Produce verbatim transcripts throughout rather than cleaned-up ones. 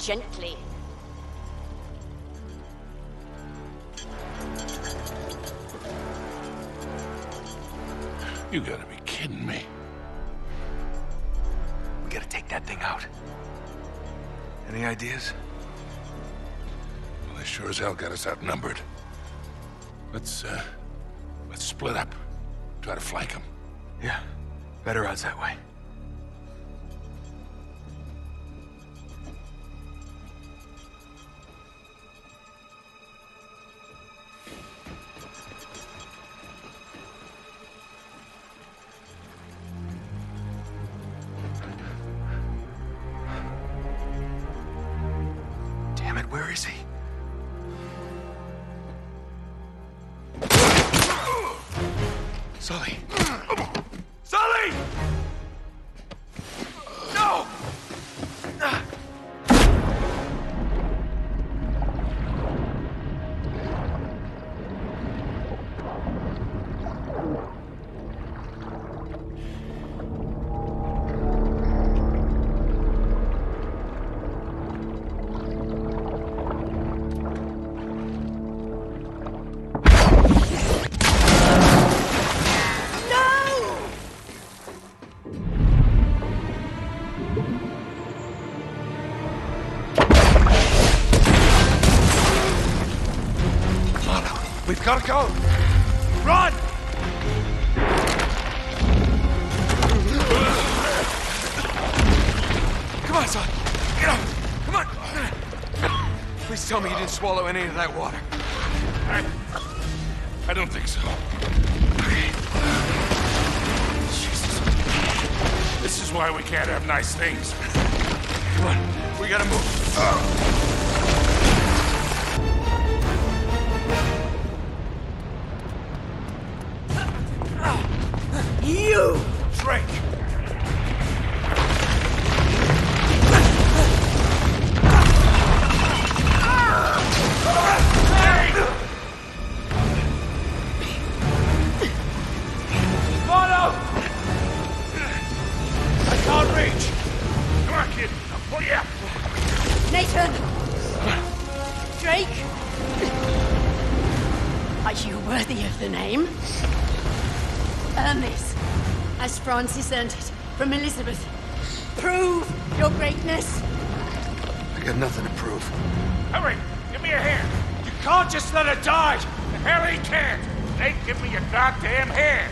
gently. You gotta be kidding me. We gotta take that thing out. Any ideas? Well, they sure as hell got us outnumbered. Let's, uh, let's split up. Try to flank them. Yeah, better odds that way. Damn it, where is he? Sully! Sully! No! We've got to go! Run! Come on, son. Get up! Come on! Please tell me you didn't swallow any of that water. I... I don't think so. Okay. Jesus. This is why we can't have nice things. Come on, we gotta move. Oh. You! Drake! Marlowe! I can't reach! Come on, kid. I'll pull you up. Nathan! Drake! Are you worthy of the name? Earn this, as Francis earned it from Elizabeth. Prove your greatness. I got nothing to prove. Hurry! Give me a hand. You can't just let her die! The hell he can't! Nate, give me your goddamn hand!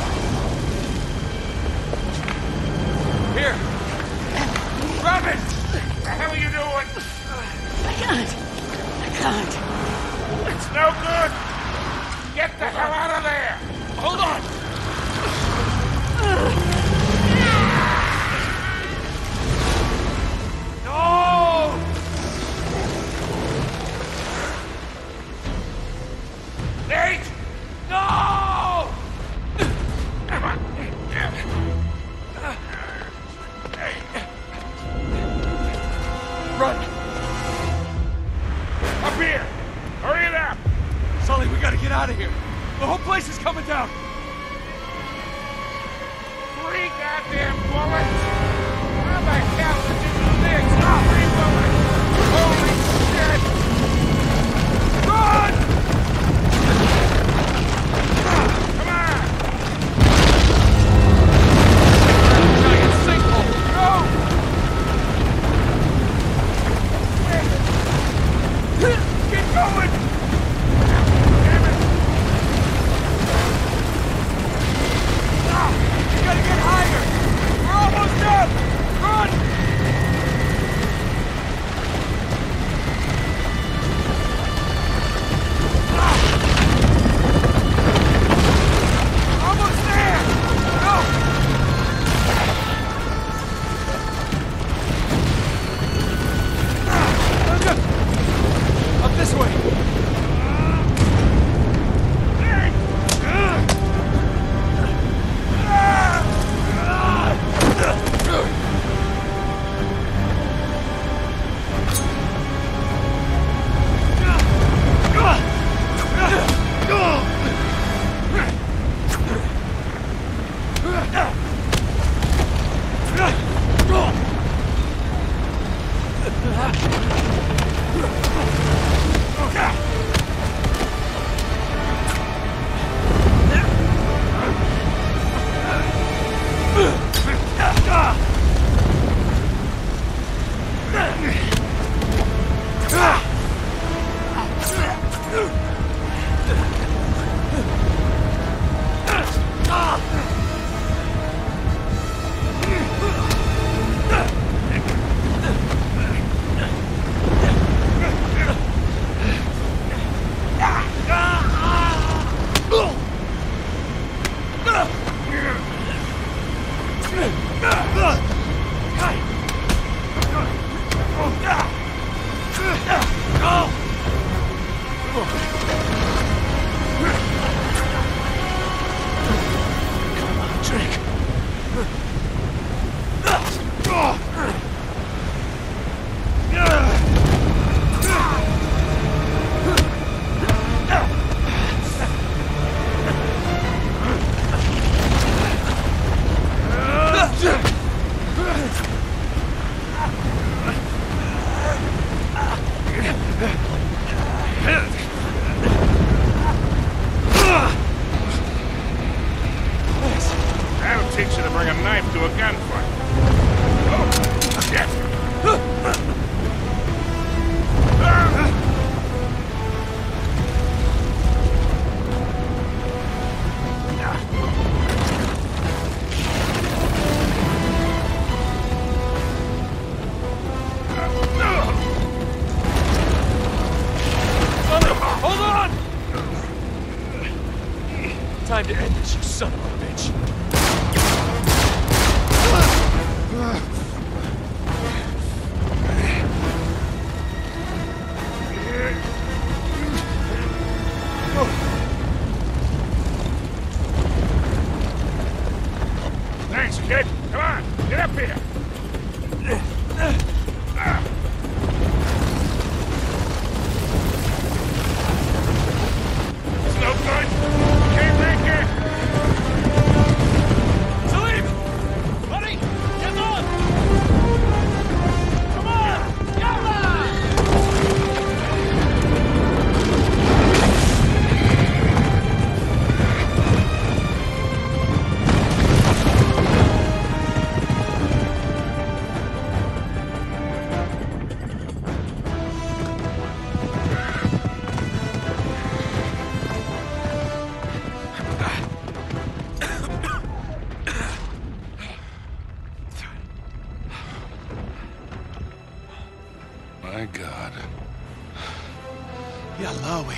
Here! Grab it! What the hell are you doing? I can't. I can't. It's no good! Get the hell out of there! Hold on! No! Nate! No! Come on! Run! Up here! Hurry it up! Sully, we gotta get out of here! The whole place is coming down! Three goddamn bullets! How the hell did you do this? Oh, three bullets! Holy shit! Run! Come on! Giant sinkhole! Go! Keep going! Damn it! You gotta get higher! We're almost done! Run! Time to end this, you son of a bitch. Thanks, kid. Come on, get up here. It's no good. Can't make it. Salim! Buddy! Get on! Come on! Yalla! My God. Yalawi.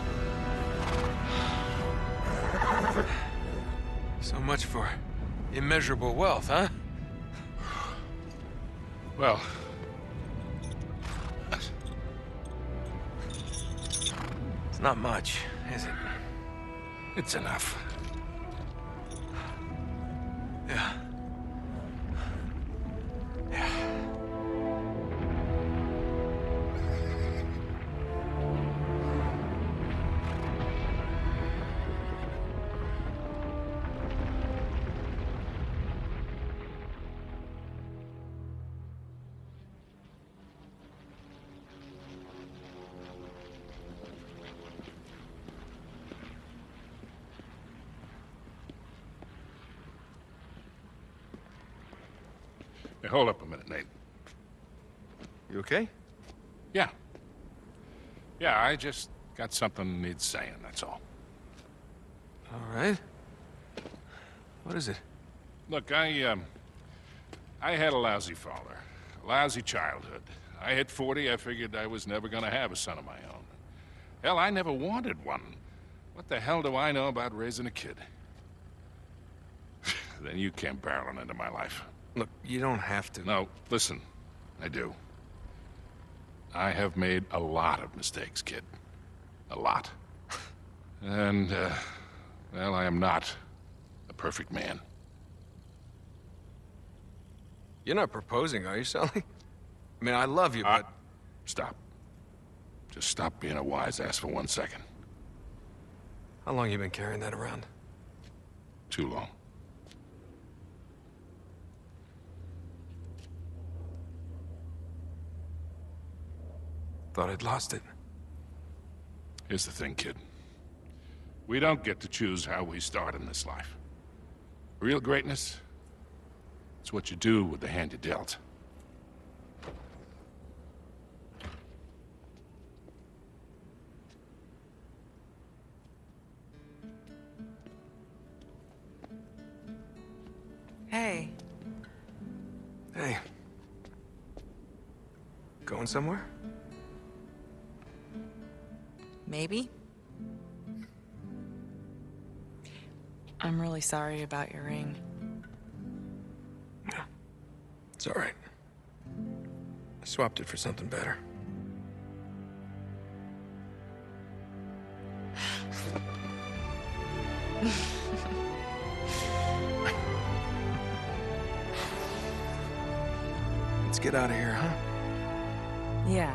So much for immeasurable wealth, huh? Well, It's not much, is it? it's enough. Yeah. Yeah. Hey, hold up a minute, Nate. You okay? Yeah. Yeah, I just got something needs saying, that's all. All right. What is it? Look, I, um... I had a lousy father. A lousy childhood. I hit forty, I figured I was never gonna have a son of my own. Hell, I never wanted one. What the hell do I know about raising a kid? Then you came barreling into my life. Look, you don't have to. No, listen. I do. I have made a lot of mistakes, kid. A lot. And, uh, well, I am not a perfect man. You're not proposing, are you, Sully? I mean, I love you, Uh, but... stop. Just stop being a wise ass for one second. How long you been carrying that around? Too long. Thought I'd lost it. Here's the thing, kid. We don't get to choose how we start in this life. Real greatness, it's what you do with the hand you're dealt. Hey. Hey. Going somewhere? Maybe. I'm really sorry about your ring. Yeah. It's all right. I swapped it for something better. Let's get out of here, huh? Yeah.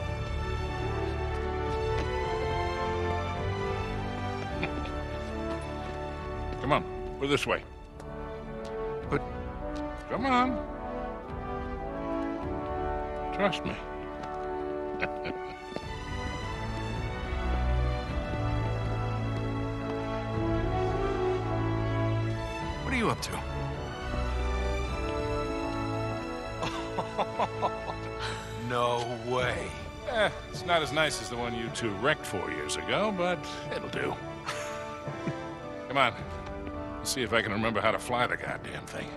Come on, we're this way. But Come on. Trust me. what are you up to? No way. Eh, it's not as nice as the one you two wrecked four years ago, but it'll do. Come on. Let's see if I can remember how to fly the goddamn thing.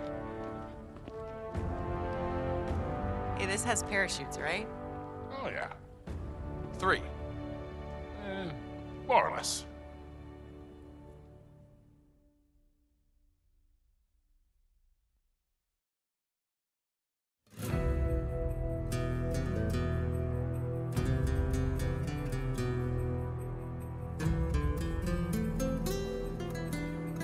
Hey, this has parachutes, right? Oh, yeah. Three. Eh, more or less.